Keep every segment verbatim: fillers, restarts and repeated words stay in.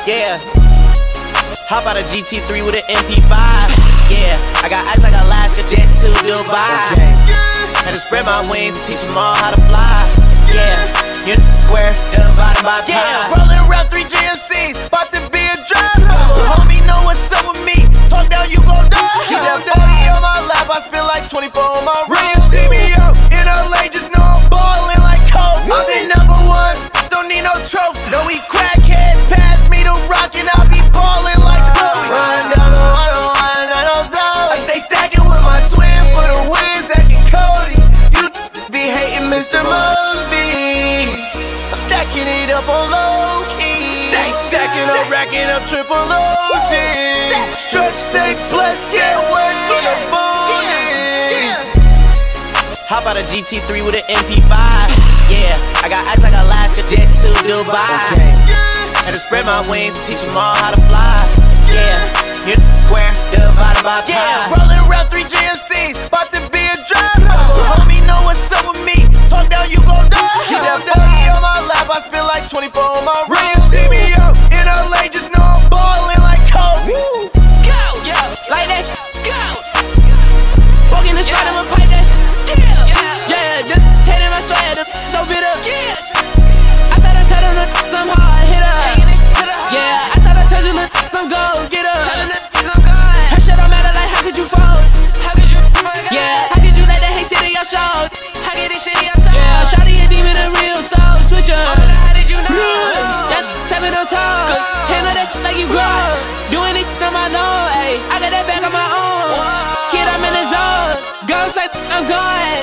Yeah. Hop out a G T three with an M P five. Yeah. I got ice like Alaska, jet to Dubai. Had to spread my wings and teach them all how to fly. Yeah. You square, divided by pi. Yeah. Rolling around three G M Cs, about to be a driver. Homie know what's up with me. Talk down, you gon' die. Keep that forty on my lap, I spend like twenty-four on my wrist. See me out in L A, just know I'm ballin' like Kobe. I've been number one, don't need no trophy. No, we crackheads, pass me the rock and I'll be ballin' like Kobe. Riding down the one oh one, I know zone. I stay stacking with my twin for the wins, acting Cody. You be hating Mister Mosby. Stacking it up on low key. Stay stacking up, racking up triple O G. Stretch, stay blessed, yeah, work for the booty. Hop out a G T three with an M P five. Yeah, I got ice like Alaska, jet to Dubai. Had to spread my wings and teach them all how to fly. Yeah, you square, divided by pi. Yeah, rolling around three G M Cs, about to be a driver. Homie know what's up with me. Talk down, you gon' die. Keep that forty on my lap, I spend like twenty-four on my wrist. See me out in L A, just know I'm ballin' like Kobe. Go, yeah, like that, go. Walking the spot, I'ma pipe that. Yeah, yeah, just taking my swag, so bit up. I thought I told them I'm hard hitter. Yeah, I thought I told you I'm go get up. Her shit don't matter, like how could you fold? How could you? Yeah, how could you let that hate shit in your shows? How could this shit in your shows? Yeah, shawty a demon, a real soul switcher. How did you know? Yeah, tap me no toe. Handle that like you grow. Doing it on my own, ayy. I got that back on my own. Kid, I'm in the zone. Ghost like I'm going.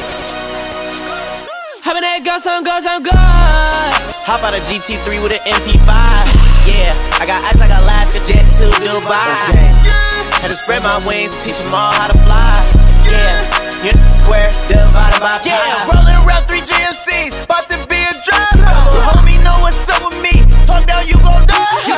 Hoppin' that ghost, I'm ghost, I'm good. Hop out a G T three with an M P five. Yeah, I got ice like Alaska, jet to Dubai. Had to spread my wings and teach them all how to fly. Yeah, you square, divided by pi. Yeah, rolling around three G M Cs, about to be a driver. Homie know what's up with me. Talk down, you gon' die.